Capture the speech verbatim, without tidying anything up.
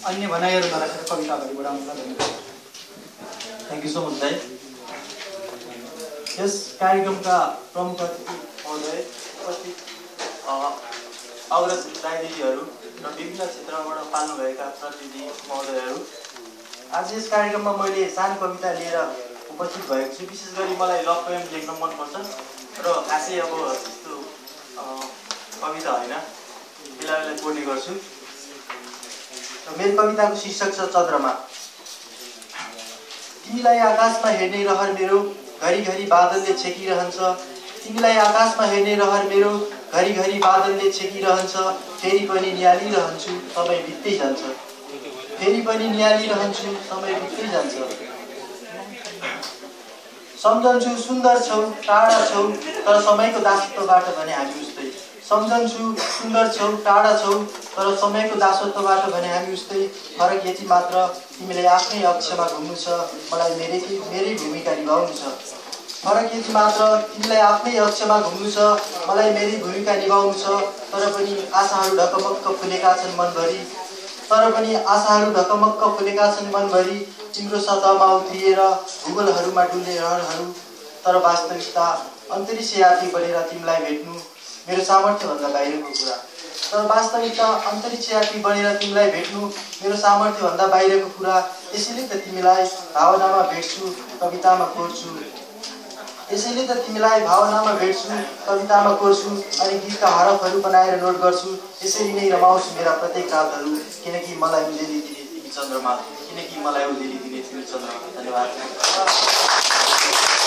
अन्य भनाइहरू नराखेर कविता अगाडि बढाउनुलाई धन्यवाद। थ्याङ्क यू सो मच दाइ। यस कार्यक्रमका प्रमुख अतिथि महोदय, उपस्थित अग्रज दाइ दिदीहरू र विभिन्न क्षेत्रबाट पाल्नुभएका प्रतिनिधि महोदयहरू, आज यस कार्यक्रममा मैले सानो कविता लिएर उपस्थित भएको छु। विशेष गरी मलाई लभ पोएम लेख्न मनपर्छ र खासै अब यस्तो कविता होइन, बेला बेला पढ्ने गर्छु। मेरो कविताको शीर्षक छ चन्द्रमा। तिमीलाई आकाशमा हेर्ने रहर मेरो घरिघरि बादलले छेकिरहन्छ। तिमीलाई आकाशमा हेर्ने रहर मेरो घरिघरि बादलले छेकिरहन्छ। फेरि पनि निहालिरहन्छु, समय बित्दै जान्छ। फेरि पनि निहालिरहन्छु, समय बित्दै जान्छ। सम्झन्छु सुन्दर छौ, टाढा छौ, तर समयको दासत्वबाट भने हामी उस्तै। सम्झन्छु सुन्दर छौ, टाढा छौ, तर समयको दासत्वबाट भने हामी उस्तै। फरक यति मात्र, तिमीलाई आफ्नै अक्षमा घुम्नु छ, मलाई मेरै मेरै भूमिका निभाउनु छ। फरक यति मात्र, तिमीलाई आफ्नै अक्षमा घुम्नु छ, मलाई मेरै भूमिका निभाउनु छ। तर पनि आशाहरू ढकमक्क फुलेका छन् मनभरि, तर पनि आशाहरू ढकमक्क फुलेका छन् मनभरि। तिम्रो सतहमा उत्रिएर भूगोलहरूमा डुल्ने रहरहरू, तर वास्तविकता अन्तरिक्ष यात्री बनेर तिमीलाई भेट्नु मेरो सामर्थ्यभन्दा बाहिरको कुरा। तर वास्तविकता अन्तरिक्ष यात्री बनेर तिमीलाई भेट्नु मेरो सामर्थ्यभन्दा बाहिरको कुरा। यसैले त तिमीलाई भावनामा भेट्छु, कवितामा कोर्छु। यसैले त तिमीलाई भावनामा भेट्छु, कवितामा कोर्छु, अनि गीतका हरफहरू बनाएर नोट गर्छु। यसरी नै रमाउँछु मेरा प्रत्येक रातहरू, किनकि मलाई उजेली दिने तिमी चन्द्रमा, किनकि मलाई उजेली दिने तिमी चन्द्रमा। धन्यवाद।